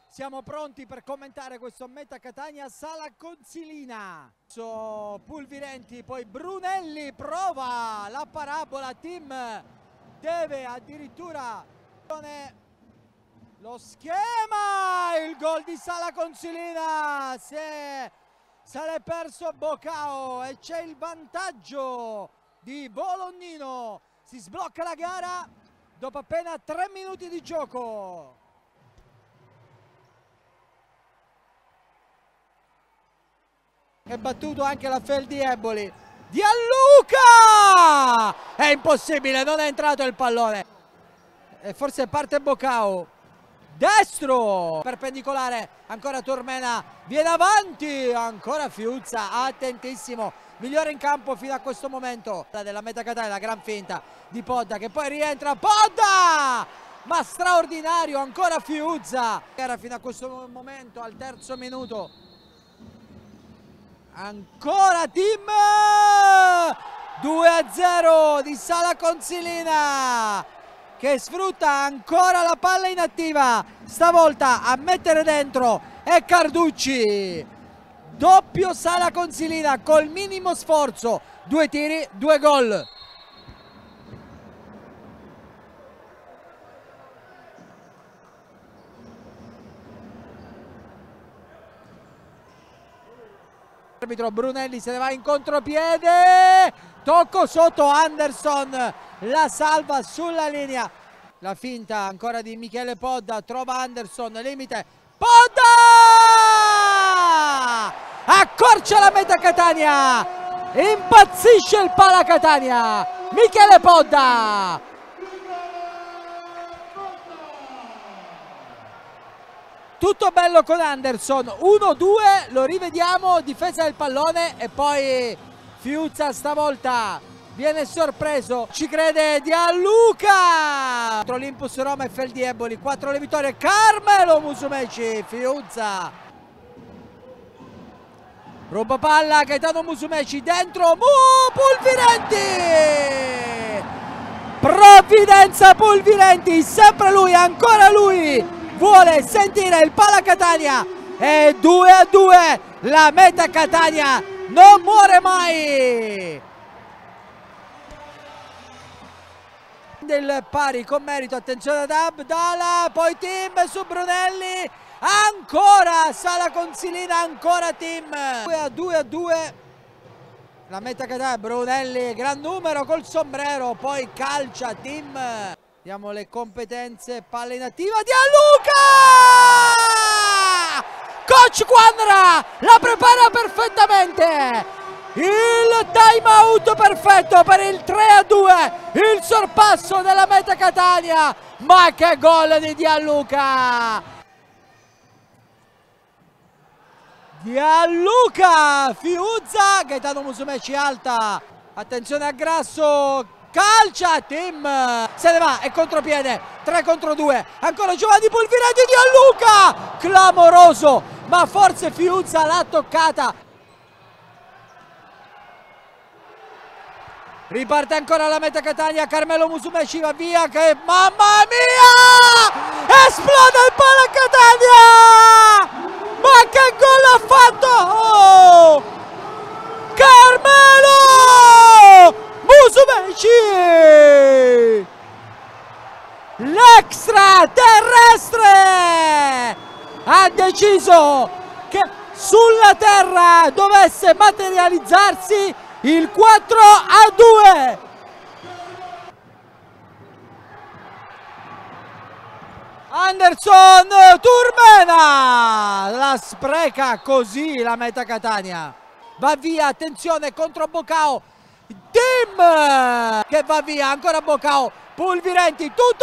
Siamo pronti per commentare questo Meta Catania Sala Consilina. Pulvirenti, poi Brunelli prova la parabola, Tim deve addirittura lo schema, il gol di Sala Consilina, se l'è perso Bocao e c'è il vantaggio di Bolognino, si sblocca la gara dopo appena 3 minuti di gioco. È battuto anche la Feldieboli. Gianluca! È impossibile, non è entrato il pallone. E forse parte Bocao. Destro! Perpendicolare, ancora Turmena. Viene avanti, ancora Fiuzza, attentissimo. Migliore in campo fino a questo momento. La della Meta Catania, la gran finta di Podda che poi rientra. Podda! Ma straordinario, ancora Fiuzza. Era fino a questo momento, al terzo minuto. Ancora Tim, 2-0 di Sala Consilina che sfrutta ancora la palla inattiva, stavolta a mettere dentro è Carducci. Doppio Sala Consilina col minimo sforzo, 2 tiri, 2 gol. Arbitro Brunelli se ne va in contropiede, tocco sotto, Anderson la salva sulla linea, la finta ancora di Michele Podda, trova Anderson, limite, Podda accorcia la Meta Catania, impazzisce il Pala Catania, Michele Podda. Tutto bello con Anderson, 1-2, lo rivediamo, difesa del pallone e poi Fiuzza stavolta viene sorpreso, ci crede Gianluca! Contro l'Impus Roma e Feldieboli, 4 le vittorie, Carmelo Musumeci, Fiuzza. Ruba palla, Gaetano Musumeci, dentro, Pulvirenti! Provvidenza Pulvirenti, sempre lui, ancora lui! Vuole sentire il Pala Catania e 2-2 la Meta Catania non muore mai. Del pari con merito, attenzione ad Abdala, poi Tim su Brunelli, ancora Sala Consilina, ancora Tim. 2-2 la Meta Catania, Brunelli gran numero col sombrero, poi calcia Tim. Vediamo le competenze, palla inattiva, Gianluca! Coach Quandra la prepara perfettamente, il time out perfetto per il 3-2, il sorpasso della Meta Catania, ma che gol di Gianluca! Gianluca, Fiuzza, Gaetano Musumeci alta, attenzione a Grasso, calcia, Tim se ne va e contropiede, 3 contro 2, ancora Giovanni Pulvirenti, Gianluca, clamoroso, ma forse Fiuzza l'ha toccata. Riparte ancora la Meta Catania, Carmelo Musumeci va via, che mamma mia, esplode il Pala Catania, ma che gol ha fatto, oh! Carmelo Musumeci, l'extraterrestre ha deciso che sulla terra dovesse materializzarsi il 4-2. Anderson, Turmena la spreca così la Meta Catania, va via, attenzione contro Bocao, Tim che va via, ancora Bocao, Pulvirenti tutto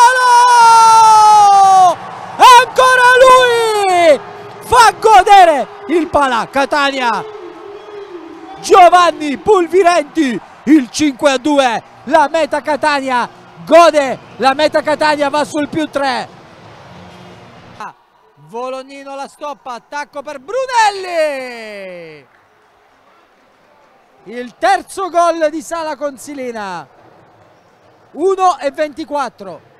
solo, ancora lui fa godere il Pala Catania, Giovanni Pulvirenti, il 5-2, la Meta Catania gode, la Meta Catania va sul +3. Bolognino la stoppa, attacco per Brunelli, il terzo gol di Sala Consilina, 1-24.